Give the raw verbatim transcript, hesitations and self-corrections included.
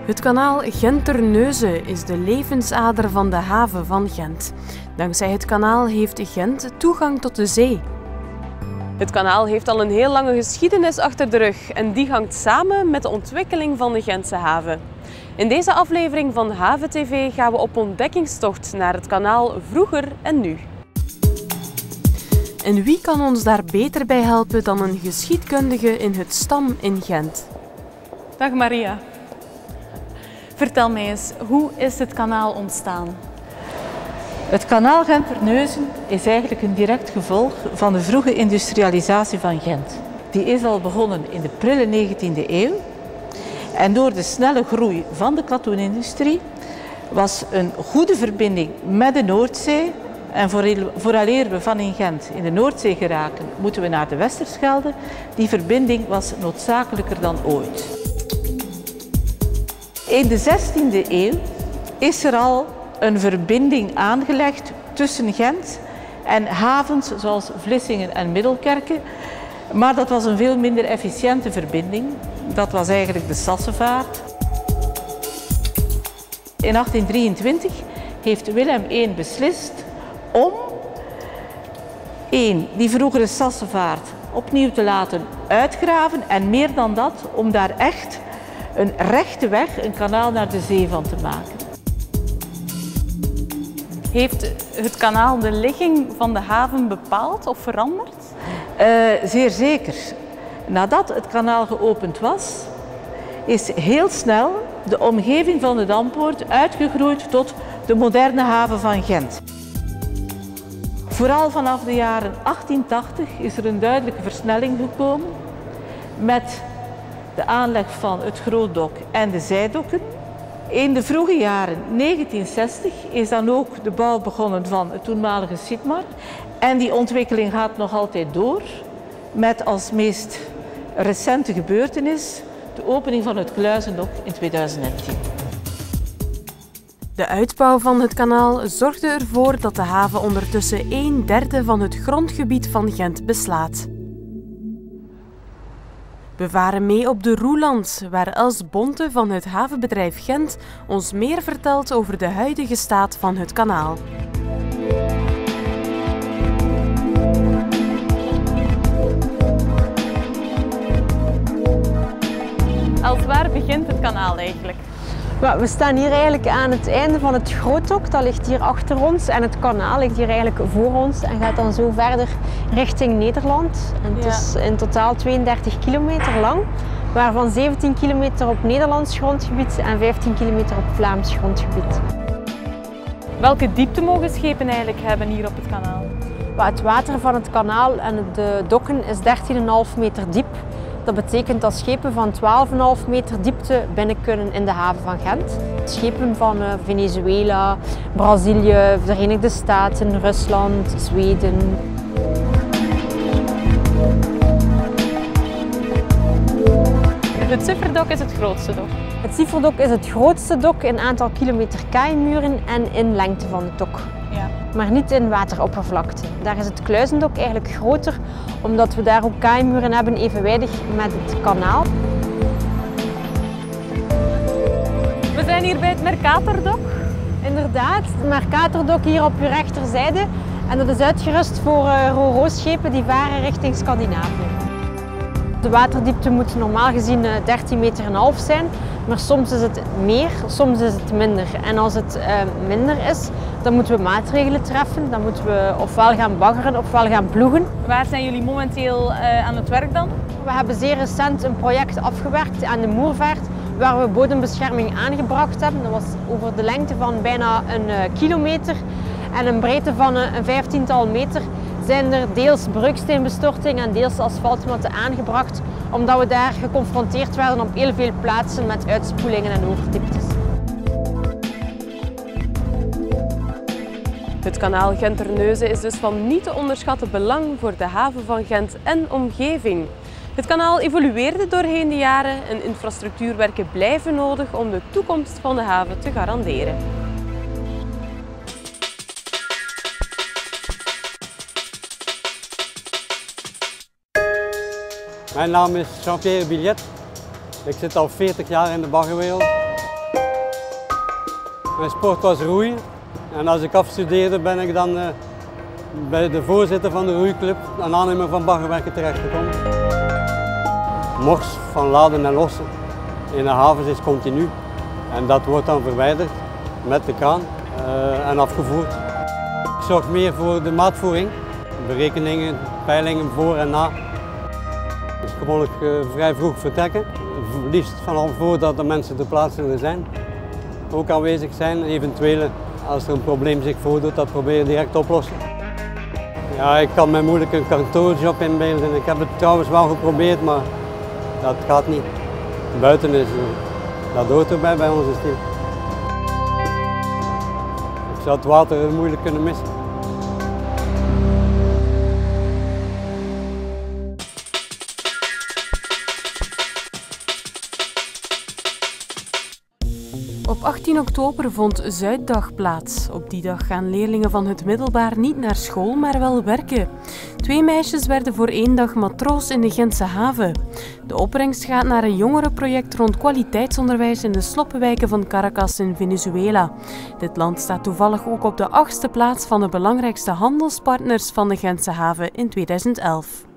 Het kanaal Gent-Terneuzen is de levensader van de haven van Gent. Dankzij het kanaal heeft Gent toegang tot de zee. Het kanaal heeft al een heel lange geschiedenis achter de rug en die hangt samen met de ontwikkeling van de Gentse haven. In deze aflevering van Haven T V gaan we op ontdekkingstocht naar het kanaal vroeger en nu. En wie kan ons daar beter bij helpen dan een geschiedkundige in het Stam in Gent? Dag Maria. Vertel mij eens, hoe is het kanaal ontstaan? Het kanaal Gent-Terneuzen is eigenlijk een direct gevolg van de vroege industrialisatie van Gent. Die is al begonnen in de prille negentiende eeuw. En door de snelle groei van de katoenindustrie was een goede verbinding met de Noordzee. En vooraleer we van in Gent in de Noordzee geraken, moeten we naar de Westerschelde. Die verbinding was noodzakelijker dan ooit. In de zestiende eeuw is er al een verbinding aangelegd tussen Gent en havens zoals Vlissingen en Middelkerke. Maar dat was een veel minder efficiënte verbinding. Dat was eigenlijk de Sassevaart. In achttien drieëntwintig heeft Willem de Eerste beslist om één, die vroegere Sassevaart opnieuw te laten uitgraven en meer dan dat, om daar echt een rechte weg, een kanaal naar de zee van te maken. Heeft het kanaal de ligging van de haven bepaald of veranderd? Uh, zeer zeker. Nadat het kanaal geopend was, is heel snel de omgeving van de Dampoort uitgegroeid tot de moderne haven van Gent. Vooral vanaf de jaren achttien tachtig is er een duidelijke versnelling gekomen met de aanleg van het Grootdok en de zijdokken. In de vroege jaren negentien zestig is dan ook de bouw begonnen van het toenmalige Sitmar. En die ontwikkeling gaat nog altijd door met als meest recente gebeurtenis de opening van het Kluizendok in tweeduizend tien. De uitbouw van het kanaal zorgde ervoor dat de haven ondertussen een derde van het grondgebied van Gent beslaat. We varen mee op de Roeland, waar Els Bonte van het havenbedrijf Gent ons meer vertelt over de huidige staat van het kanaal. Els, waar begint het kanaal eigenlijk? We staan hier eigenlijk aan het einde van het Grootdok, dat ligt hier achter ons en het kanaal ligt hier eigenlijk voor ons en gaat dan zo verder richting Nederland. En het ja. is in totaal tweeëndertig kilometer lang, waarvan zeventien kilometer op Nederlands grondgebied en vijftien kilometer op Vlaams grondgebied. Welke diepte mogen schepen eigenlijk hebben hier op het kanaal? Het water van het kanaal en de dokken is dertien komma vijf meter diep. Dat betekent dat schepen van twaalf komma vijf meter diepte binnen kunnen in de haven van Gent. Schepen van Venezuela, Brazilië, Verenigde Staten, Rusland, Zweden. Het Zifferdok is het grootste dok. Het Zifferdok is het grootste dok in aantal kilometer kaaimuren en in lengte van het dok. Ja. Maar niet in wateroppervlakte. Daar is het Kluizendok eigenlijk groter, omdat we daar ook kaaimuren hebben evenwijdig met het kanaal. We zijn hier bij het Mercatordok. Inderdaad, het Mercatordok hier op uw rechterzijde. En dat is uitgerust voor uh, ro-ro-schepen die varen richting Scandinavië. De waterdiepte moet normaal gezien dertien meter en half zijn, maar soms is het meer, soms is het minder. En als het uh, minder is, dan moeten we maatregelen treffen. Dan moeten we ofwel gaan baggeren, ofwel gaan ploegen. Waar zijn jullie momenteel uh, aan het werk dan? We hebben zeer recent een project afgewerkt aan de Moervaart, waar we bodembescherming aangebracht hebben. Dat was over de lengte van bijna een uh, kilometer en een breedte van uh, een vijftiental meter. Zijn er deels breuksteenbestorting en deels asfaltmatten aangebracht, omdat we daar geconfronteerd werden op heel veel plaatsen met uitspoelingen en overdieptes. Het kanaal Gent-Terneuzen is dus van niet te onderschatten belang voor de haven van Gent en omgeving. Het kanaal evolueerde doorheen de jaren en infrastructuurwerken blijven nodig om de toekomst van de haven te garanderen. Mijn naam is Jean-Pierre Billet. Ik zit al veertig jaar in de baggerwereld. Mijn sport was roeien. En als ik afstudeerde ben ik dan uh, bij de voorzitter van de roeiclub, een aannemer van baggerwerken, terechtgekomen. Mors van laden en lossen in de havens is continu. En dat wordt dan verwijderd met de kraan uh, en afgevoerd. Ik zorg meer voor de maatvoering, berekeningen, peilingen voor en na. Dus gewoonlijk uh, vrij vroeg vertrekken, liefst van al voordat de mensen ter plaatse er zijn. Ook aanwezig zijn, eventuele, als er een probleem zich voordoet, dat proberen direct te oplossen. Ja, ik kan mij moeilijk een kantoorjob inbeelden. Ik heb het trouwens wel geprobeerd, maar dat gaat niet. Buiten is, dat hoort erbij bij onze stil. Ik zou het water moeilijk kunnen missen. Op achttien oktober vond Zuiddag plaats. Op die dag gaan leerlingen van het middelbaar niet naar school, maar wel werken. Twee meisjes werden voor één dag matroos in de Gentse haven. De opbrengst gaat naar een jongerenproject rond kwaliteitsonderwijs in de sloppenwijken van Caracas in Venezuela. Dit land staat toevallig ook op de achtste plaats van de belangrijkste handelspartners van de Gentse haven in tweeduizend elf.